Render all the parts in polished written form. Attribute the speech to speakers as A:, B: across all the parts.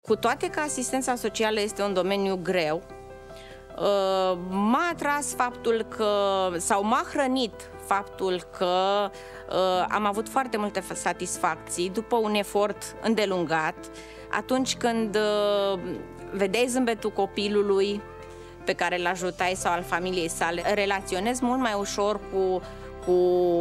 A: Cu toate că asistența socială este un domeniu greu, m-a atras faptul că, sau m-a hrănit faptul că am avut foarte multe satisfacții după un efort îndelungat, atunci când vedeai zâmbetul copilului pe care îl ajutai sau al familiei sale, relaționezi mult mai ușor cu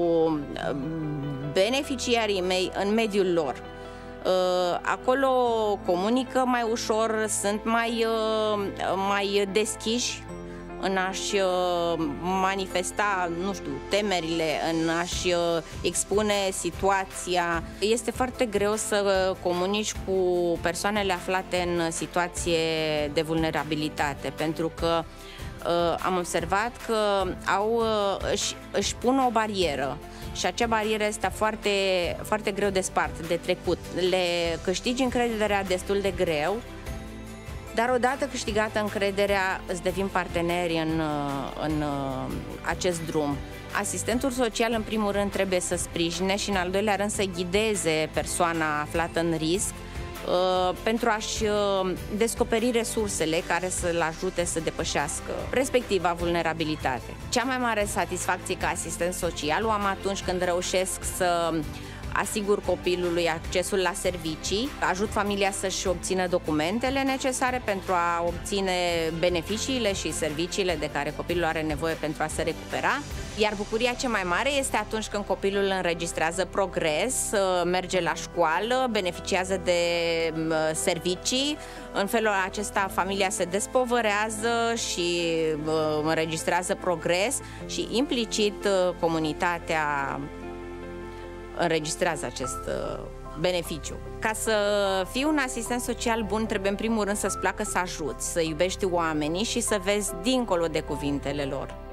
A: beneficiarii mei în mediul lor. Acolo comunică mai ușor, sunt mai deschiși în a-și manifesta, nu știu, temerile, în a-și expune situația. Este foarte greu să comunici cu persoanele aflate în situație de vulnerabilitate, pentru că am observat că își pun o barieră și acea barieră este foarte, foarte greu de spart, de trecut. Le câștigi încrederea destul de greu, dar odată câștigată încrederea, îți devin parteneri în acest drum. Asistentul social, în primul rând, trebuie să sprijine și, în al doilea rând, să ghideze persoana aflată în risc pentru a-și descoperi resursele care să-l ajute să depășească respectiva vulnerabilitate. Cea mai mare satisfacție ca asistent social o am atunci când reușesc să asigur copilului accesul la servicii, ajut familia să-și obțină documentele necesare pentru a obține beneficiile și serviciile de care copilul are nevoie pentru a se recupera. Iar bucuria cea mai mare este atunci când copilul înregistrează progres, merge la școală, beneficiază de servicii. În felul acesta familia se despovărează și înregistrează progres și implicit comunitatea înregistrează acest beneficiu. Ca să fii un asistent social bun, trebuie în primul rând să-ți placă să ajuți, să iubești oamenii și să vezi dincolo de cuvintele lor.